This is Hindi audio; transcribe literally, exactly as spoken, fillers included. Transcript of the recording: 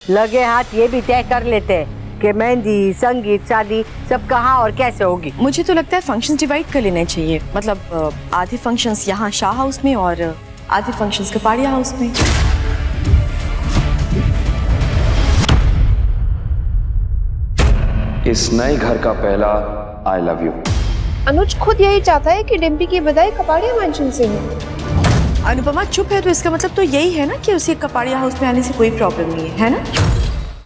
लगे हाथ ये भी तय कर लेते हैं कि मेहंदी, संगीत, शादी सब कहाँ और कैसे होगी। मुझे तो लगता है फंक्शंस डिवाइड कर लेने चाहिए, मतलब आधे फंक्शंस यहाँ शाह हाउस में और आधे फंक्शंस कपाड़िया हाउस में। इस नए घर का पहला आई लव यू। अनुज खुद यही चाहता है कि डिम्पी की विदाई कपाड़िया मेंशन से हो। अनुपमा चुप है तो इसका मतलब तो यही है ना कि उसे कपाड़िया हाउस में आने से कोई प्रॉब्लम नहीं है, है ना?